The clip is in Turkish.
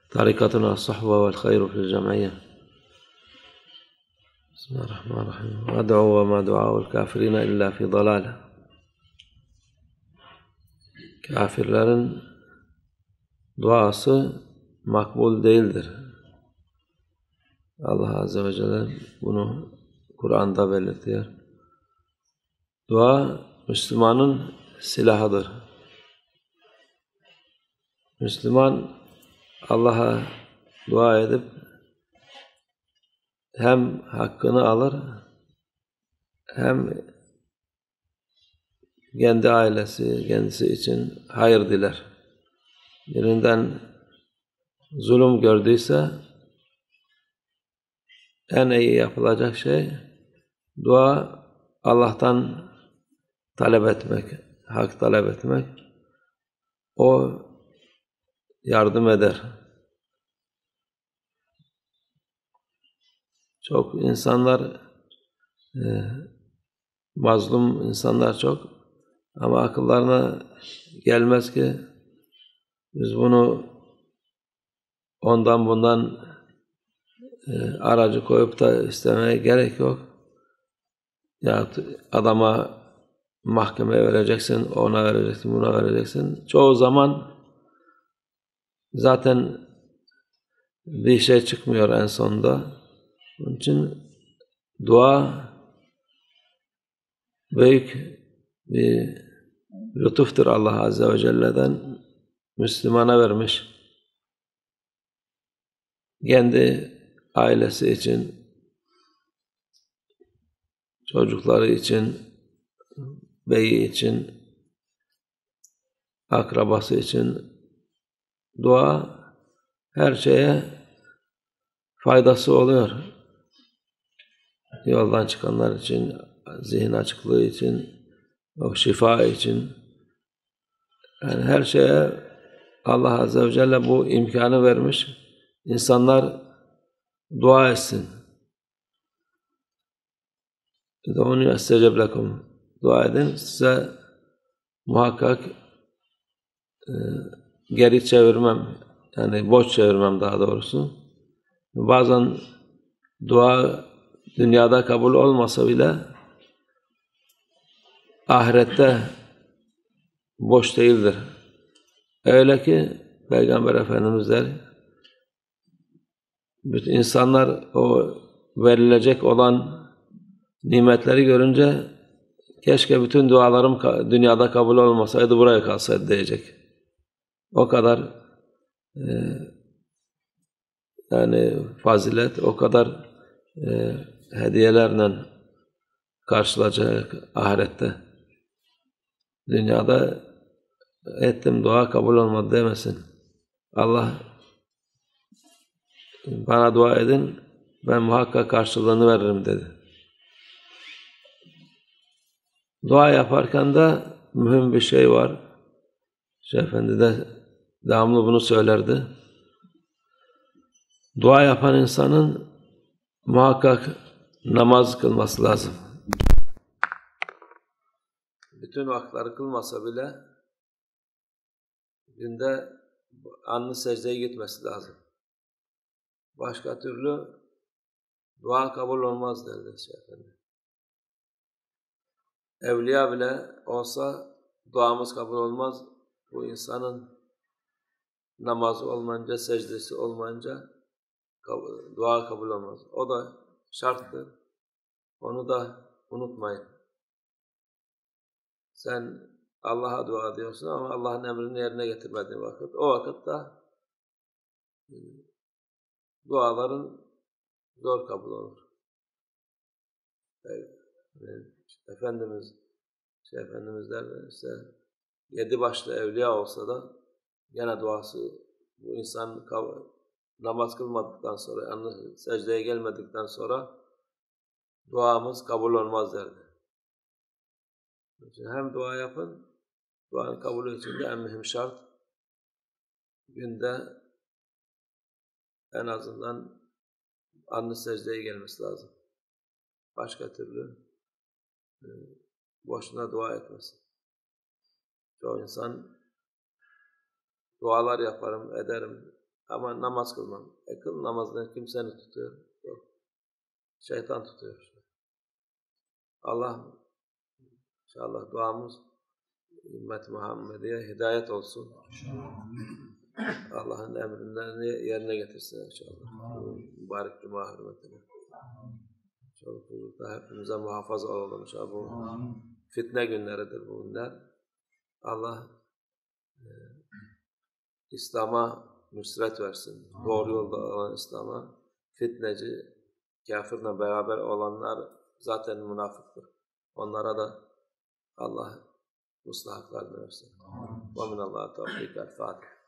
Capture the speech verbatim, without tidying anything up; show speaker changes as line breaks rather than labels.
طريقتنا الصحوة والخير في الجمعية. بسم الله الرحمن الرحيم. وادعوا وما دعاء الكافرين إلا في ضلال. Kafirlerin duası makbul değildir. Allah Azze ve Celle bunu Kur'an'da belirtiyor. Dua Müslümanın silahıdır. Müslüman Allah'a dua edip hem hakkını alır hem kendi ailesi, kendisi için hayır diler. Birinden zulüm gördüyse en iyi yapılacak şey dua, Allah'tan talep etmek, hak talep etmek. O yardım eder. Çok insanlar, e, mazlum insanlar çok ama akıllarına gelmez ki biz bunu ondan bundan e, aracı koyup da istemeye gerek yok. Ya adama mahkemeye vereceksin, ona vereceksin, buna vereceksin. Çoğu zaman zaten bir şey çıkmıyor en sonunda. Onun için dua büyük bir lütuftur Allah Azze ve Celle'den Müslümana vermiş. Kendi ailesi için, çocukları için, beyi için, akrabası için dua her şeye faydası oluyor. Yoldan çıkanlar için, zihin açıklığı için, o şifa için, yani her şeye Allah Azze ve Celle bu imkanı vermiş. İnsanlar dua etsin. Ud'ûnî estecib lekum. Dua edin, size muhakkak e, geri çevirmem, yani boş çevirmem daha doğrusu. Bazen dua dünyada kabul olmasa bile ahirette boş değildir. Öyle ki Peygamber Efendimiz der, bütün insanlar o verilecek olan nimetleri görünce keşke bütün dualarım dünyada kabul olmasaydı, buraya kalsaydı diyecek. O kadar e, yani fazilet, o kadar e, hediyelerle karşılayacak ahirette. Dünyada ettim dua kabul olmadı demesin. Allah bana dua edin, ben muhakkak karşılığını veririm dedi. Dua yaparken de mühim bir şey var. Şeyh Efendi de devamlı bunu söylerdi. Dua yapan insanın muhakkak namaz kılması lazım. Bütün vakitleri kılmasa bile günde alnı secdeye gitmesi lazım. Başka türlü dua kabul olmaz derdi Şeyh Efendi. Evliya bile olsa duamız kabul olmaz. Bu insanın namazı olmayınca, secdesi olmayınca dua kabul olmaz. O da şarttır. Onu da unutmayın. Sen Allah'a dua ediyorsun ama Allah'ın emrini yerine getirmediğin vakit, o vakitte duaların zor kabul olur. Efendimiz, şey Efendimiz der, işte yedi başlı evliya olsa da gene duası, bu insan namaz kılmadıktan sonra, yani secdeye gelmedikten sonra duamız kabul olmaz derdi. Hem dua yapın, duanın kabulü için de en mühim şart günde en azından alnı secdeye gelmesi lazım. Başka türlü e, boşuna dua etmesin. Çoğu insan dualar yaparım, ederim Ama namaz kılmam. E kıl namazını kim seni tutuyor? Yok. Şeytan tutuyor. Allah inşallah duamız ümmet-i Muhammediye hidayet olsun. Allah'ın emrinlerini yerine getirsin inşallah. Bu mübarek cuma hürmetine. Çoluk çocukta hepimize muhafaza olalım inşallah. Bu fitne günleridir bu günler. Allah e, İslam'a nusret versin. Doğru yolda olan İslam'a. Fitneci, kafirle beraber olanlar zaten münafıktır. Onlara da Allah muslahaklarını versin. Ve minallah tevfik el-Fatiha.